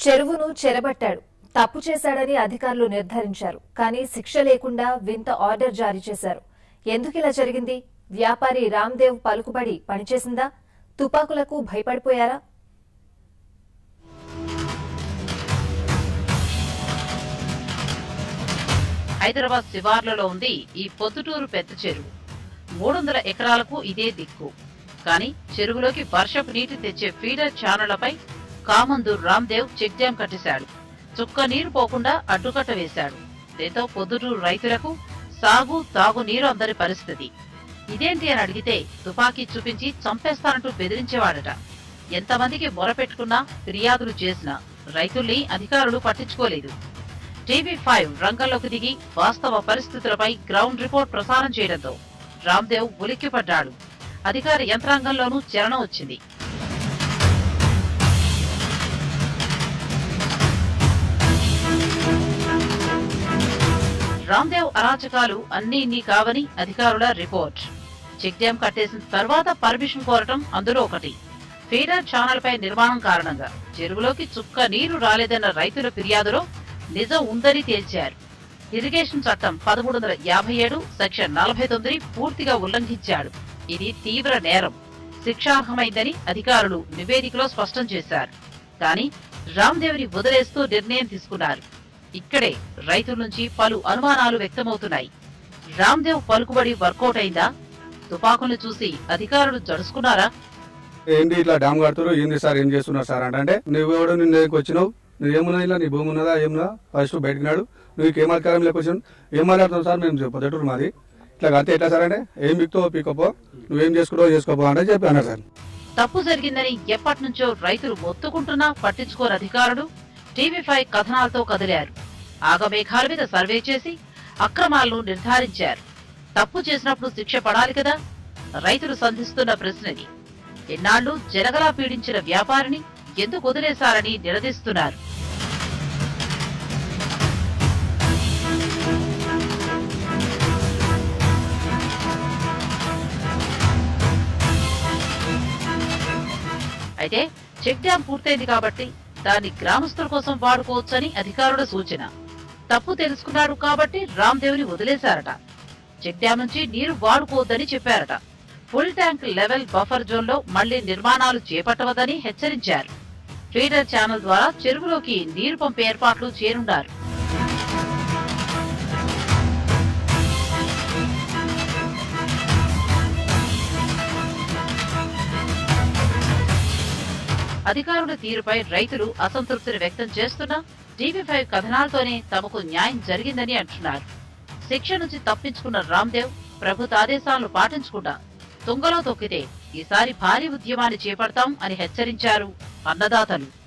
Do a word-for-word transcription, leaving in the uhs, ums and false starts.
చెరువును చెరబట్టాడు. తప్పు చేశాడని అధికారులు నిర్ధారించారు. కానీ శిక్ష లేకుండా వింత ఆర్డర్ జారీ చేశారు. ఎందుకిలా జరిగింది? వ్యాపారి రామ్దేవ్ పలుకుబడి పనిచేసిందా? తుపాకులకు భయపడిపోయారా? హైదరాబాద్ శివార్లలో ఉంది ఈ పొద్దుటూరు పెద్ద చెరువు. మూడు వందల ఎకరాలకు ఇదే దిక్కు. కానీ చెరువులోకి వర్షపు నీటి తెచ్చే ఫీడర్ ఛానళ్లపై కామందూర్ రామ్దేవ్ చెక్ డ్యాం కట్టేశాడు. చుక్క నీరు పోకుండా అడ్డుకట్ట వేశాడు. దీంతో పొద్దుటూరు రైతులకు సాగు తాగు నీరు అందరి పరిస్థితి. ఇదేంటి అని అడిగితే తుపాకీ చూపించి చంపేస్తానంటూ బెదిరించేవాడట. ఎంతమందికి మొరపెట్టుకున్నా ఫిర్యాదులు చేసినా రైతుల్ని అధికారులు పట్టించుకోలేదు. టీవీ ఫైవ్ రంగంలోకి దిగి వాస్తవ పరిస్థితులపై గ్రౌండ్ రిపోర్ట్ ప్రసారం చేయడంతో రామ్దేవ్ ఉలిక్కిపడ్డాడు. అధికార యంత్రాంగంలోనూ చలనం వచ్చింది. రామ్దేవ్ అరాచకాలు అన్నీ ఇన్ని కావని అధికారుల రిపోర్ట్. చెక్ డ్యాం కట్టేసిన తర్వాత పర్మిషన్ కోరటం అందులో ఒకటి. ఫీడర్ ఛానల్ పై నిర్మాణం కారణంగా చెరువులోకి చుక్క నీరు రాలేదన్న రైతుల ఫిర్యాదులో నిజం ఉందని తేల్చారు. ఇరిగేషన్ చట్టం పదమూడు వందల యాభై ఏడు సెక్షన్ నలభై తొమ్మిది పూర్తిగా ఉల్లంఘించాడు. ఇది తీవ్ర నేరం, శిక్షార్హమైందని అధికారులు నివేదికలో స్పష్టం చేశారు. కానీ రామ్దేవ్ని వదిలేస్తూ నిర్ణయం తీసుకున్నారు. ఇక్కడే రైతుల నుంచి పలు అనుమానాలు వ్యక్తమవుతున్నాయి. రామ్దేవ్ పలుకుబడి వర్కౌట్ అయిందా? తుపాకులను చూసి అధికారులు జడుసుకున్నారా? ఏంటి ఇట్లా డ్యామ్ కడుతున్నారు, ఏంది సార్, ఏం చేస్తున్నారు సార్ అంటే, నువ్వు ఎవడో నిన్న దగ్గరికి వచ్చినావు, నువ్వేమున్నా ఇలా నీ భూమి ఉన్నదా ఏమున్నా ఫస్ట్ బయటకు నాడు, నువ్వు ఏం అధికారం లేకొచ్చాను, ఏం మాట్లాడుతున్నావు సార్, మేము పొద్దుటూరు మాది, ఇట్లా కడితే ఎట్లా సార్ అంటే, ఏం బిక్తావో పీకపో, నువ్వేం చేసుకుంటావో చేసుకోపో అంటే చెప్పి అన్నారు సార్. తప్పు జరిగిందని ఎప్పటి నుంచో రైతులు మొత్తుకుంటున్నా పట్టించుకోని అధికారులు టీవీ ఫైవ్ కథనాలతో కదిలారు. ఆగమేఘాల మీద సర్వే చేసి అక్రమాలను నిర్ధారించారు. తప్పు చేసినప్పుడు శిక్ష పడాలి కదా? రైతులు సంధిస్తున్న ప్రశ్నది. ఎన్నాళ్లు జనగలా పీడించిన వ్యాపారిని ఎందుకు వదిలేశారని నిలదీస్తున్నారు. అయితే చెక్ డ్యాం పూర్తయింది కాబట్టి దాన్ని గ్రామస్తుల కోసం వాడుకోవచ్చని అధికారుల సూచన. తప్పు తెలుసుకున్నారు కాబట్టి రామ్దేవ్ని వదిలేశారట. చెక్ డ్యాం నుంచి నీరు వాడుకోవద్దని చెప్పారట. Full tank level buffer zone లో మళ్లీ నిర్మాణాలు చేపట్టవద్దని హెచ్చరించారు. ఫీడర్ ఛానల్ ద్వారా చెరువులోకి నీరు పంపే ఏర్పాట్లు చేయనున్నారు. అధికారుల తీరుపై రైతులు అసంతృప్తిని వ్యక్తం చేస్తున్నా టీవీ ఫైవ్ కథనాలతోనే తమకు న్యాయం జరిగిందని అంటున్నారు. శిక్ష నుంచి తప్పించుకున్న రామ్దేవ్ ప్రభుత్వ ఆదేశాలను పాటించకుండా తుంగలో తొక్కితే ఈసారి భారీ ఉద్యమాన్ని చేపడతాం అని హెచ్చరించారు అన్నదాతలు.